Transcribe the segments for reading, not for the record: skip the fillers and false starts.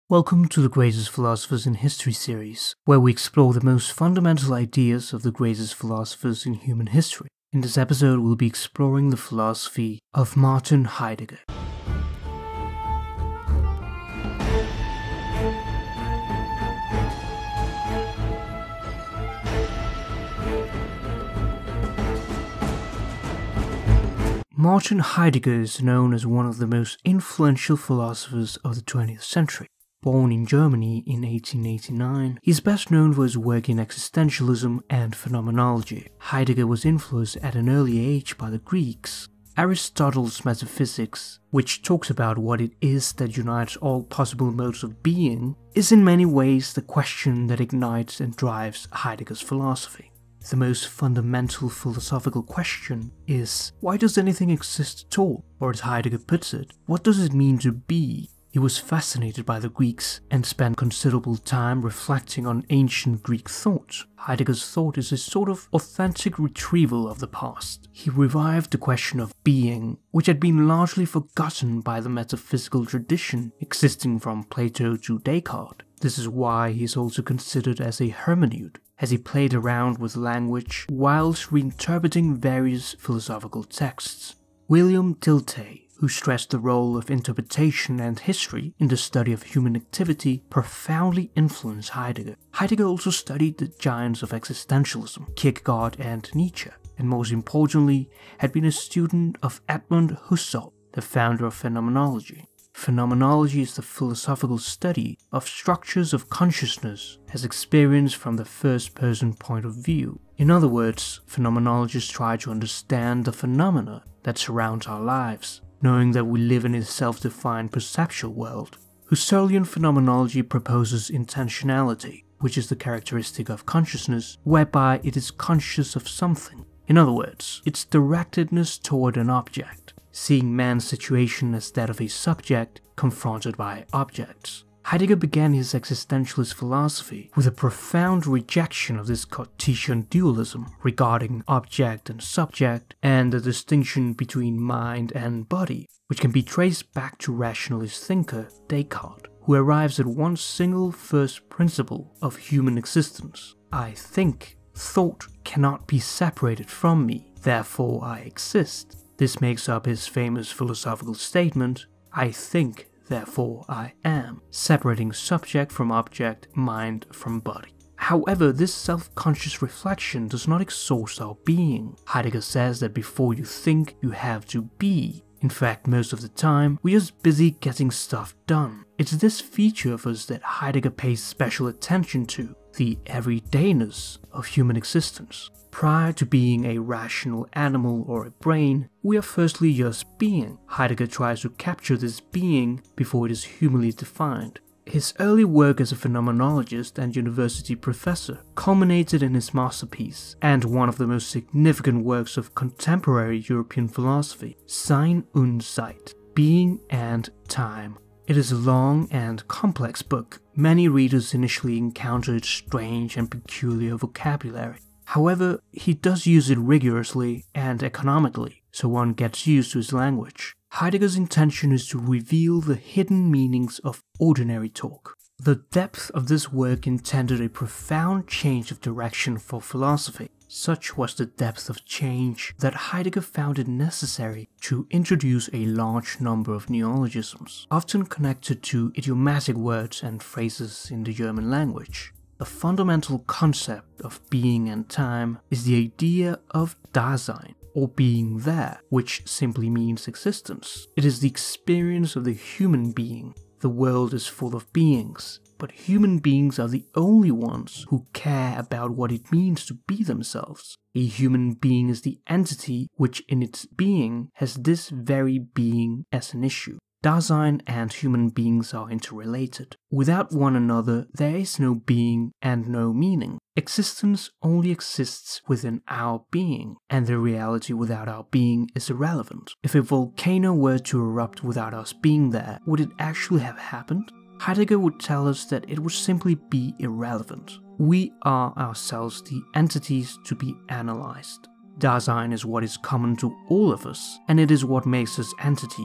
Welcome to the Greatest Philosophers in History series, where we explore the most fundamental ideas of the greatest philosophers in human history. In this episode, we'll be exploring the philosophy of Martin Heidegger. Martin Heidegger is known as one of the most influential philosophers of the 20th century. Born in Germany in 1889, he is best known for his work in existentialism and phenomenology. Heidegger was influenced at an early age by the Greeks. Aristotle's metaphysics, which talks about what it is that unites all possible modes of being, is in many ways the question that ignites and drives Heidegger's philosophy. The most fundamental philosophical question is, why does anything exist at all? Or as Heidegger puts it, what does it mean to be? He was fascinated by the Greeks and spent considerable time reflecting on ancient Greek thought. Heidegger's thought is a sort of authentic retrieval of the past. He revived the question of being, which had been largely forgotten by the metaphysical tradition existing from Plato to Descartes. This is why he is also considered as a hermeneut, as he played around with language whilst reinterpreting various philosophical texts. William Dilthey, who stressed the role of interpretation and history in the study of human activity, profoundly influenced Heidegger. Heidegger also studied the giants of existentialism, Kierkegaard and Nietzsche, and most importantly, had been a student of Edmund Husserl, the founder of phenomenology. Phenomenology is the philosophical study of structures of consciousness as experienced from the first-person point of view. In other words, phenomenologists try to understand the phenomena that surround our lives, knowing that we live in a self-defined perceptual world. Husserlian phenomenology proposes intentionality, which is the characteristic of consciousness whereby it is conscious of something. In other words, its directedness toward an object, seeing man's situation as that of a subject confronted by objects. Heidegger began his existentialist philosophy with a profound rejection of this Cartesian dualism regarding object and subject and the distinction between mind and body, which can be traced back to rationalist thinker Descartes, who arrives at one single first principle of human existence: I think. Thought cannot be separated from me, therefore I exist. This makes up his famous philosophical statement, I think, therefore I am, separating subject from object, mind from body. However, this self-conscious reflection does not exhaust our being. Heidegger says that before you think, you have to be. In fact, most of the time, we're just busy getting stuff done. It's this feature of us that Heidegger pays special attention to, the everydayness of human existence. Prior to being a rational animal or a brain, we are firstly just being. Heidegger tries to capture this being before it is humanly defined. His early work as a phenomenologist and university professor culminated in his masterpiece, and one of the most significant works of contemporary European philosophy, Sein und Zeit, Being and Time. It is a long and complex book. Many readers initially encountered strange and peculiar vocabulary. However, he does use it rigorously and economically, so one gets used to his language. Heidegger's intention is to reveal the hidden meanings of ordinary talk. The depth of this work intended a profound change of direction for philosophy. Such was the depth of change that Heidegger found it necessary to introduce a large number of neologisms, often connected to idiomatic words and phrases in the German language. The fundamental concept of being and time is the idea of Dasein, or being there, which simply means existence. It is the experience of the human being. The world is full of beings, but human beings are the only ones who care about what it means to be themselves. A human being is the entity which in its being has this very being as an issue. Dasein and human beings are interrelated. Without one another, there is no being and no meaning. Existence only exists within our being, and the reality without our being is irrelevant. If a volcano were to erupt without us being there, would it actually have happened? Heidegger would tell us that it would simply be irrelevant. We are ourselves the entities to be analyzed. Dasein is what is common to all of us, and it is what makes us entities.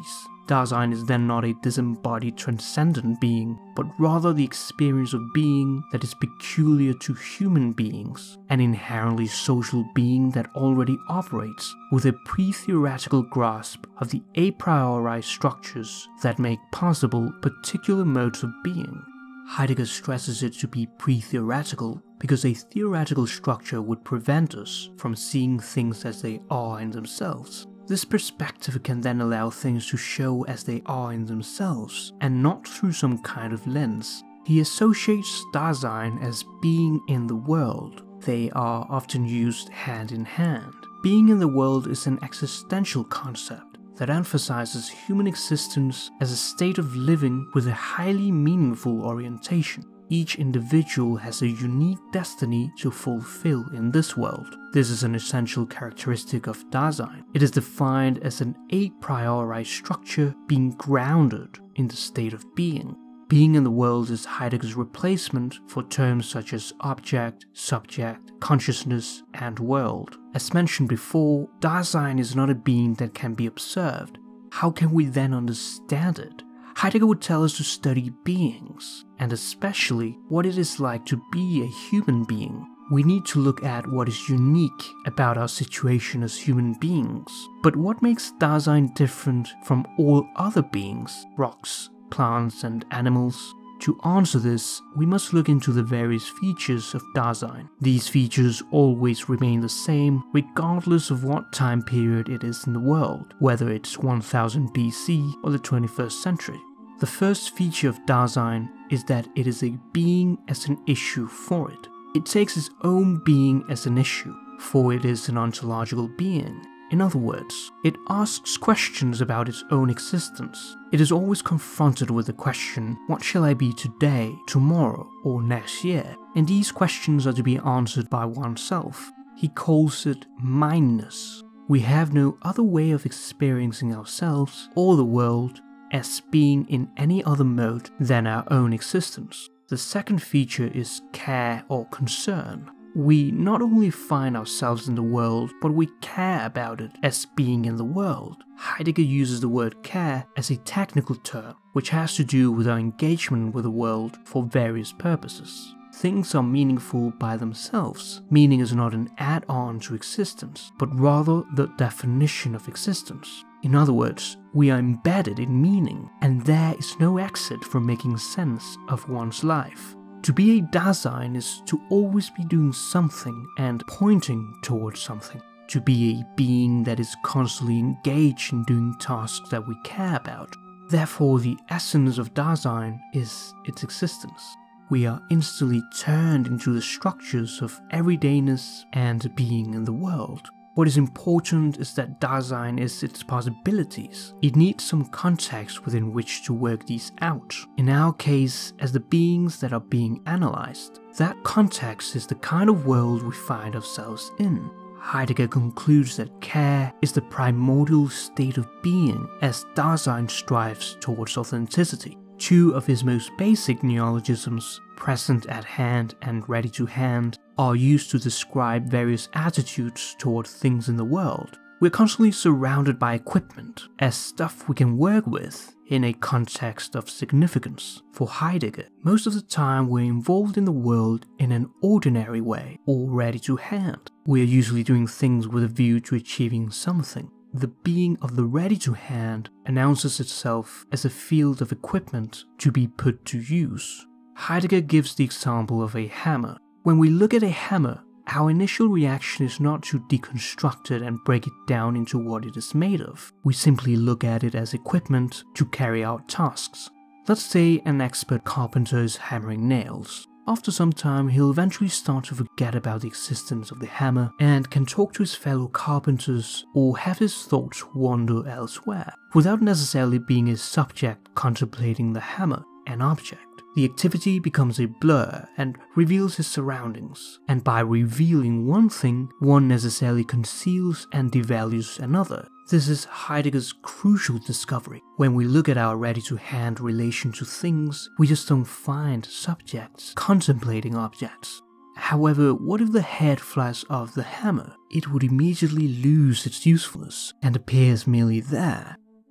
Dasein is then not a disembodied transcendent being, but rather the experience of being that is peculiar to human beings, an inherently social being that already operates with a pre-theoretical grasp of the a priori structures that make possible particular modes of being. Heidegger stresses it to be pre-theoretical because a theoretical structure would prevent us from seeing things as they are in themselves. This perspective can then allow things to show as they are in themselves, and not through some kind of lens. He associates Dasein as being in the world. They are often used hand in hand. Being in the world is an existential concept that emphasizes human existence as a state of living with a highly meaningful orientation. Each individual has a unique destiny to fulfill in this world. This is an essential characteristic of Dasein. It is defined as an a priori structure being grounded in the state of being. Being in the world is Heidegger's replacement for terms such as object, subject, consciousness, and world. As mentioned before, Dasein is not a being that can be observed. How can we then understand it? Heidegger would tell us to study beings, and especially what it is like to be a human being. We need to look at what is unique about our situation as human beings. But what makes Dasein different from all other beings, rocks, plants, and animals? To answer this, we must look into the various features of Dasein. These features always remain the same regardless of what time period it is in the world, whether it's 1000 BC or the 21st century. The first feature of Dasein is that it is a being as an issue for it. It takes its own being as an issue, for it is an ontological being. In other words, it asks questions about its own existence. It is always confronted with the question, what shall I be today, tomorrow, or next year? And these questions are to be answered by oneself. He calls it mindness. We have no other way of experiencing ourselves or the world as being in any other mode than our own existence. The second feature is care or concern. We not only find ourselves in the world, but we care about it as being in the world. Heidegger uses the word care as a technical term, which has to do with our engagement with the world for various purposes. Things are meaningful by themselves. Meaning is not an add-on to existence, but rather the definition of existence. In other words, we are embedded in meaning, and there is no exit from making sense of one's life. To be a Dasein is to always be doing something and pointing towards something. To be a being that is constantly engaged in doing tasks that we care about. Therefore, the essence of Dasein is its existence. We are instantly turned into the structures of everydayness and being in the world. What is important is that Dasein is its possibilities. It needs some context within which to work these out. In our case, as the beings that are being analyzed. That context is the kind of world we find ourselves in. Heidegger concludes that care is the primordial state of being as Dasein strives towards authenticity. Two of his most basic neologisms, present at hand and ready to hand, are used to describe various attitudes toward things in the world. We're constantly surrounded by equipment, as stuff we can work with, in a context of significance. For Heidegger, most of the time we're involved in the world in an ordinary way, or ready to hand. We're usually doing things with a view to achieving something. The being of the ready-to-hand announces itself as a field of equipment to be put to use. Heidegger gives the example of a hammer. When we look at a hammer, our initial reaction is not to deconstruct it and break it down into what it is made of. We simply look at it as equipment to carry out tasks. Let's say an expert carpenter is hammering nails. After some time, he'll eventually start to forget about the existence of the hammer and can talk to his fellow carpenters or have his thoughts wander elsewhere, without necessarily being a subject contemplating the hammer, an object. The activity becomes a blur and reveals his surroundings, and by revealing one thing, one necessarily conceals and devalues another. This is Heidegger's crucial discovery. When we look at our ready-to-hand relation to things, we just don't find subjects contemplating objects. However, what if the head flies off the hammer? It would immediately lose its usefulness and appears merely there.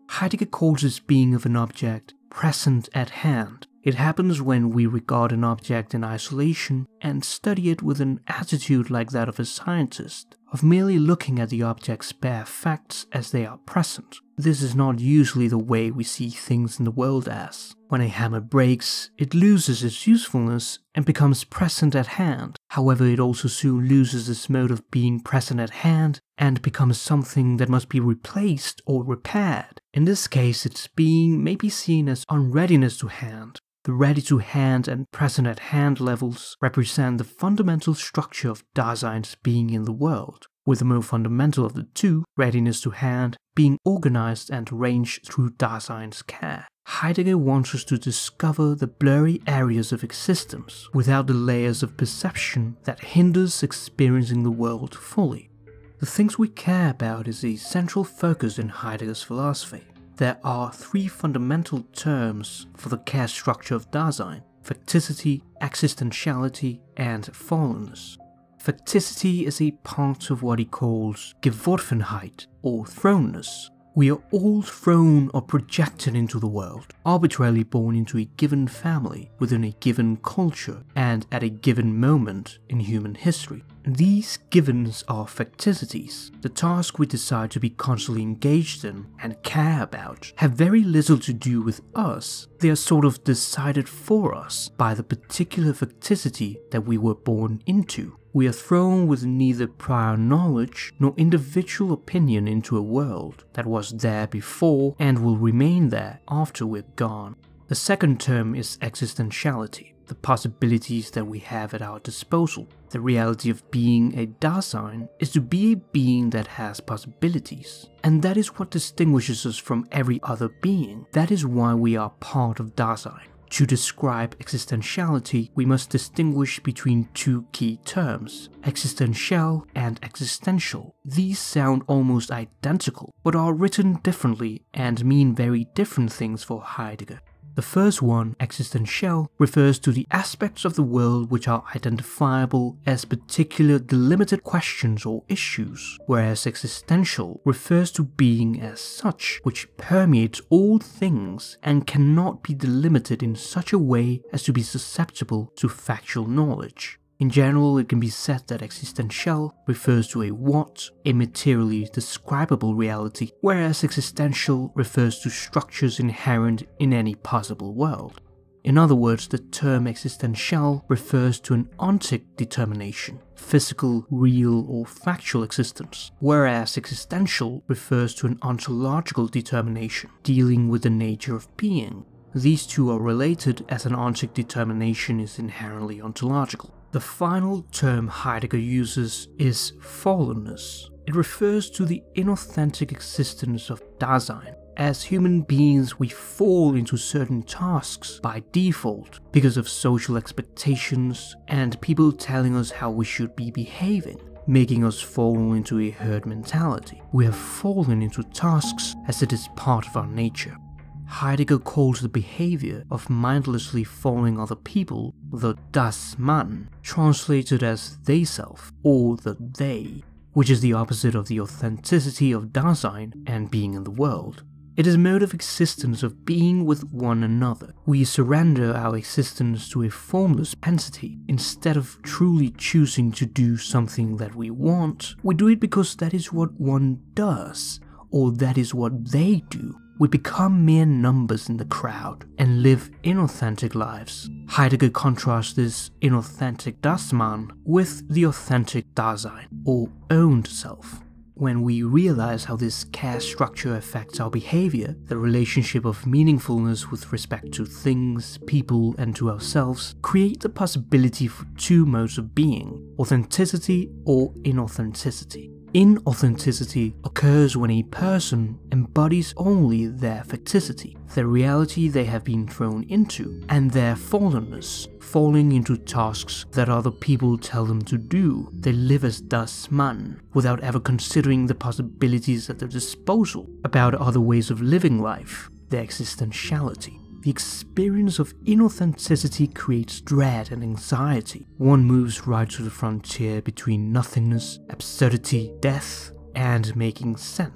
Heidegger calls this being of an object present at hand. It happens when we regard an object in isolation and study it with an attitude like that of a scientist, of merely looking at the object's bare facts as they are present. This is not usually the way we see things in the world as. When a hammer breaks, it loses its usefulness and becomes present at hand. However, it also soon loses this mode of being present at hand and becomes something that must be replaced or repaired. In this case, its being may be seen as unreadiness to hand. The ready-to-hand and present-at-hand levels represent the fundamental structure of Dasein's being in the world, with the more fundamental of the two, readiness to hand, being organized and arranged through Dasein's care. Heidegger wants us to discover the blurry areas of existence without the layers of perception that hinders experiencing the world fully. The things we care about is a central focus in Heidegger's philosophy. There are three fundamental terms for the care structure of Dasein: facticity, existentiality, and fallenness. Facticity is a part of what he calls Geworfenheit, or thrownness. We are all thrown or projected into the world, arbitrarily born into a given family, within a given culture, and at a given moment in human history. These givens are facticities. The tasks we decide to be constantly engaged in and care about have very little to do with us. They are sort of decided for us by the particular facticity that we were born into. We are thrown with neither prior knowledge nor individual opinion into a world that was there before and will remain there after we're gone. The second term is existentiality, the possibilities that we have at our disposal. The reality of being a Dasein is to be a being that has possibilities, and that is what distinguishes us from every other being. That is why we are part of Dasein. To describe existentiality, we must distinguish between two key terms, existential and existential. These sound almost identical, but are written differently and mean very different things for Heidegger. The first one, existential, refers to the aspects of the world which are identifiable as particular delimited questions or issues, whereas existential refers to being as such, which permeates all things and cannot be delimited in such a way as to be susceptible to factual knowledge. In general, it can be said that existential refers to a what, a materially describable reality, whereas existential refers to structures inherent in any possible world. In other words, the term existential refers to an ontic determination, physical, real, or factual existence, whereas existential refers to an ontological determination, dealing with the nature of being. These two are related as an ontic determination is inherently ontological. The final term Heidegger uses is fallenness. It refers to the inauthentic existence of Dasein. As human beings, we fall into certain tasks by default because of social expectations and people telling us how we should be behaving, making us fall into a herd mentality. We have fallen into tasks as it is part of our nature. Heidegger calls the behavior of mindlessly following other people the Das Man, translated as they self, or the they, which is the opposite of the authenticity of Dasein and being in the world. It is a mode of existence of being with one another. We surrender our existence to a formless entity. Instead of truly choosing to do something that we want, we do it because that is what one does, or that is what they do. We become mere numbers in the crowd and live inauthentic lives. Heidegger contrasts this inauthentic Dasman with the authentic Dasein, or owned self. When we realize how this care structure affects our behavior, the relationship of meaningfulness with respect to things, people, and to ourselves create the possibility for two modes of being, authenticity or inauthenticity. Inauthenticity occurs when a person embodies only their facticity, the reality they have been thrown into, and their fallenness, falling into tasks that other people tell them to do. They live as Das Man, without ever considering the possibilities at their disposal about other ways of living life, their existentiality. The experience of inauthenticity creates dread and anxiety. One moves right to the frontier between nothingness, absurdity, death, and making sense.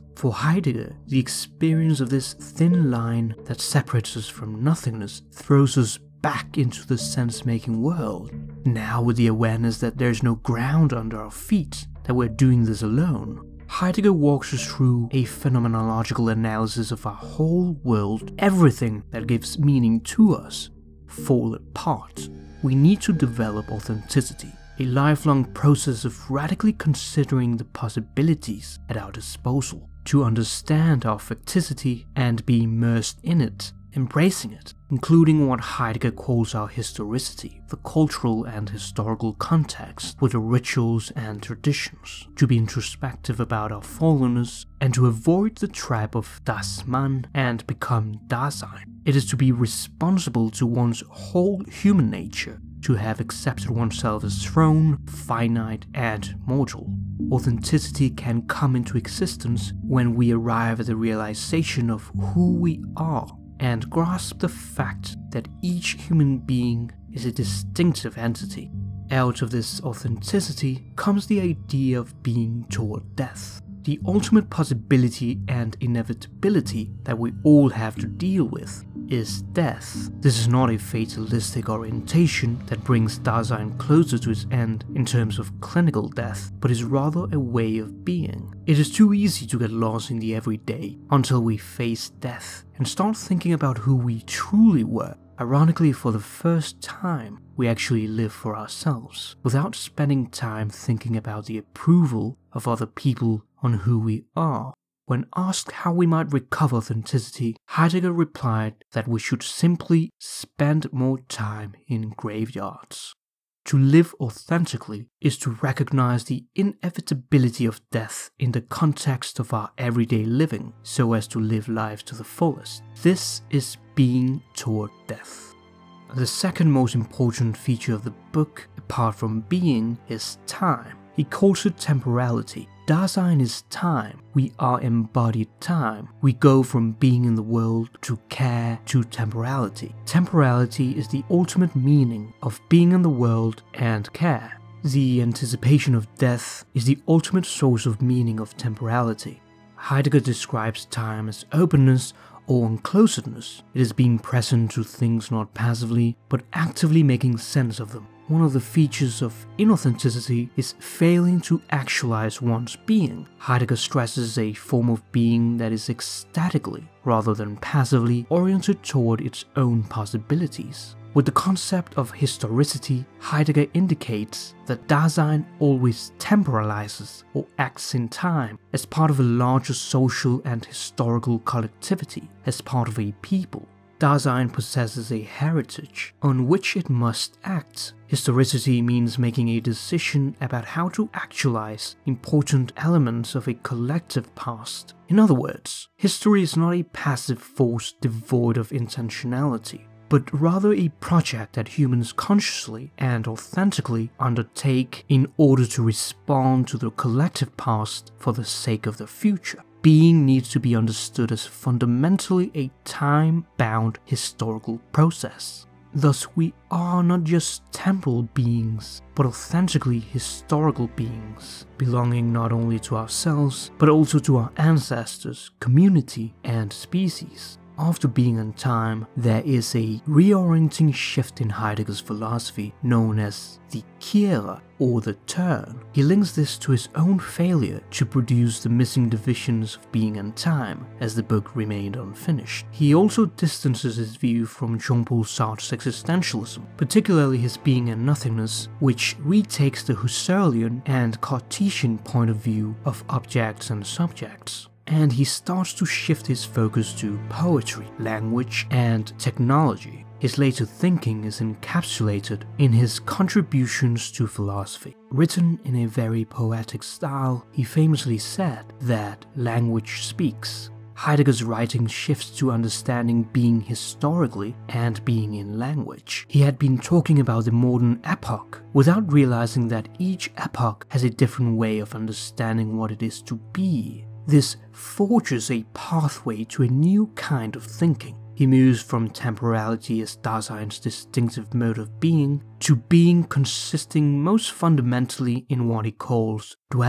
For Heidegger, the experience of this thin line that separates us from nothingness throws us back into the sense-making world, now with the awareness that there's no ground under our feet, that we're doing this alone. Heidegger walks us through a phenomenological analysis of our whole world, everything that gives meaning to us, fall apart. We need to develop authenticity, a lifelong process of radically considering the possibilities at our disposal, to understand our facticity and be immersed in it, embracing it, including what Heidegger calls our historicity, the cultural and historical context with the rituals and traditions, to be introspective about our fallenness, and to avoid the trap of das Man and become Dasein. It is to be responsible to one's whole human nature, to have accepted oneself as thrown, finite, and mortal. Authenticity can come into existence when we arrive at the realization of who we are and grasp the fact that each human being is a distinctive entity. Out of this authenticity comes the idea of being toward death, the ultimate possibility and inevitability that we all have to deal with is death. This is not a fatalistic orientation that brings Dasein closer to its end in terms of clinical death, but is rather a way of being. It is too easy to get lost in the everyday until we face death and start thinking about who we truly were. Ironically, for the first time, we actually live for ourselves, without spending time thinking about the approval of other people on who we are. When asked how we might recover authenticity, Heidegger replied that we should simply spend more time in graveyards. To live authentically is to recognize the inevitability of death in the context of our everyday living, so as to live life to the fullest. This is being toward death. The second most important feature of the book, apart from being, is time. He calls it temporality. Dasein is time. We are embodied time. We go from being in the world to care to temporality. Temporality is the ultimate meaning of being in the world and care. The anticipation of death is the ultimate source of meaning of temporality. Heidegger describes time as openness or unclosedness. It is being present to things not passively, but actively making sense of them. One of the features of inauthenticity is failing to actualize one's being. Heidegger stresses a form of being that is ecstatically, rather than passively, oriented toward its own possibilities. With the concept of historicity, Heidegger indicates that Dasein always temporalizes or acts in time as part of a larger social and historical collectivity, as part of a people. Dasein possesses a heritage on which it must act. Historicity means making a decision about how to actualize important elements of a collective past. In other words, history is not a passive force devoid of intentionality, but rather a project that humans consciously and authentically undertake in order to respond to the collective past for the sake of the future. Being needs to be understood as fundamentally a time-bound historical process. Thus, we are not just temporal beings, but authentically historical beings, belonging not only to ourselves, but also to our ancestors, community, and species. After being in time, there is a reorienting shift in Heidegger's philosophy known as the Kehre, or the turn. He links this to his own failure to produce the missing divisions of being and time, as the book remained unfinished. He also distances his view from Jean-Paul Sartre's existentialism, particularly his being and nothingness, which retakes the Husserlian and Cartesian point of view of objects and subjects. And he starts to shift his focus to poetry, language, and technology. His later thinking is encapsulated in his contributions to philosophy. Written in a very poetic style, he famously said that language speaks. Heidegger's writing shifts to understanding being historically and being in language. He had been talking about the modern epoch without realizing that each epoch has a different way of understanding what it is to be. This forges a pathway to a new kind of thinking. He moves from temporality as Dasein's distinctive mode of being to being consisting most fundamentally in what he calls dwelling.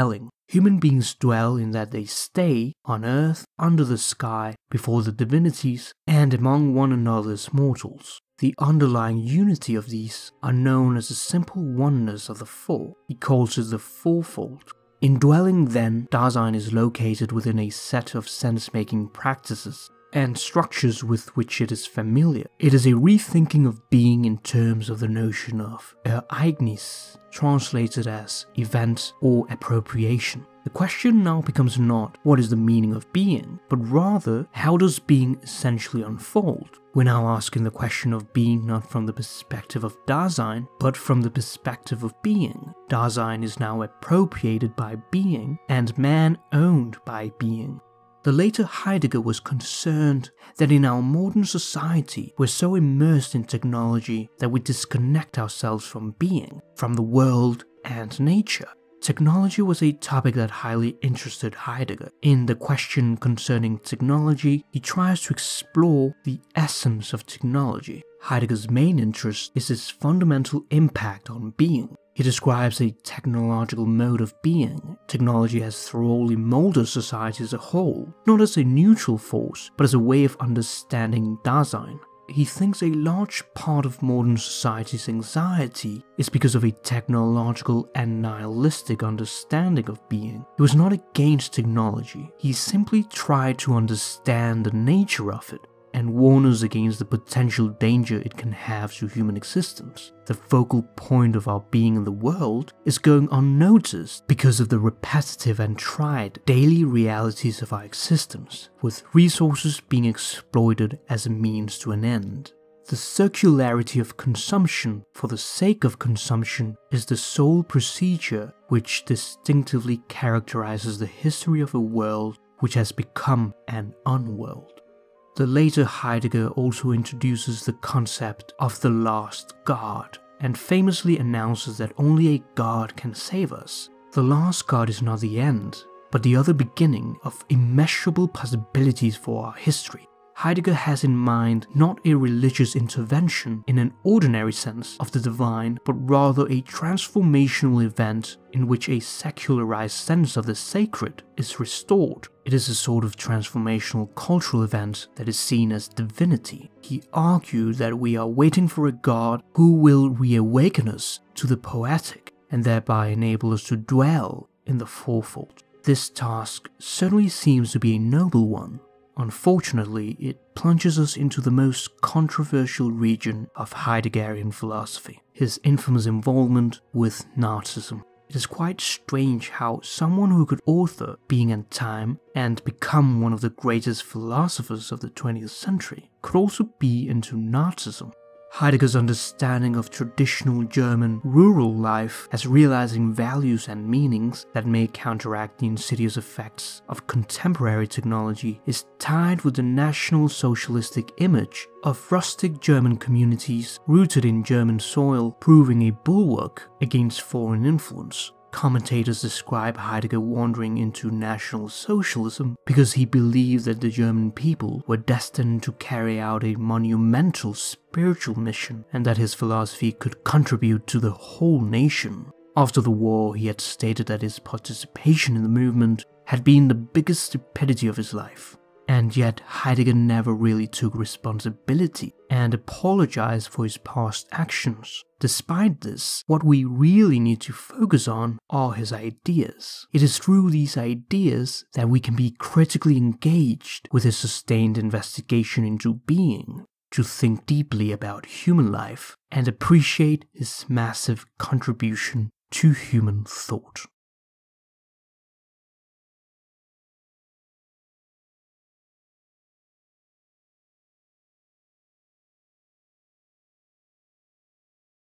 Human beings dwell in that they stay on earth, under the sky, before the divinities, and among one another as mortals. The underlying unity of these are known as the simple oneness of the four. He calls it the fourfold. Indwelling then, Dasein is located within a set of sense-making practices and structures with which it is familiar. It is a rethinking of being in terms of the notion of Ereignis, translated as event or appropriation. The question now becomes not what is the meaning of being, but rather how does being essentially unfold? We're now asking the question of being not from the perspective of Dasein, but from the perspective of being. Dasein is now appropriated by being, and man owned by being. The later Heidegger was concerned that in our modern society we're so immersed in technology that we disconnect ourselves from being, from the world and nature. Technology was a topic that highly interested Heidegger. In The Question Concerning Technology, he tries to explore the essence of technology. Heidegger's main interest is its fundamental impact on being. He describes a technological mode of being. Technology has thoroughly molded society as a whole, not as a neutral force, but as a way of understanding Dasein. He thinks a large part of modern society's anxiety is because of a technological and nihilistic understanding of being. He was not against technology, he simply tried to understand the nature of it and warn us against the potential danger it can have to human existence. The focal point of our being in the world is going unnoticed because of the repetitive and tried daily realities of our existence, with resources being exploited as a means to an end. The circularity of consumption for the sake of consumption is the sole procedure which distinctively characterizes the history of a world which has become an unworld. The later Heidegger also introduces the concept of the last God, and famously announces that only a God can save us. The last God is not the end, but the other beginning of immeasurable possibilities for our history. Heidegger has in mind not a religious intervention in an ordinary sense of the divine, but rather a transformational event in which a secularized sense of the sacred is restored. It is a sort of transformational cultural event that is seen as divinity. He argued that we are waiting for a God who will reawaken us to the poetic and thereby enable us to dwell in the fourfold. This task certainly seems to be a noble one. Unfortunately, it plunges us into the most controversial region of Heideggerian philosophy, his infamous involvement with Nazism. It is quite strange how someone who could author Being and Time and become one of the greatest philosophers of the 20th century could also be into Nazism. Heidegger's understanding of traditional German rural life as realizing values and meanings that may counteract the insidious effects of contemporary technology is tied with the National Socialistic image of rustic German communities rooted in German soil, proving a bulwark against foreign influence. Commentators describe Heidegger wandering into National Socialism because he believed that the German people were destined to carry out a monumental spiritual mission and that his philosophy could contribute to the whole nation. After the war, he had stated that his participation in the movement had been the biggest stupidity of his life. And yet Heidegger never really took responsibility and apologized for his past actions. Despite this, what we really need to focus on are his ideas. It is through these ideas that we can be critically engaged with his sustained investigation into being, to think deeply about human life, and appreciate his massive contribution to human thought.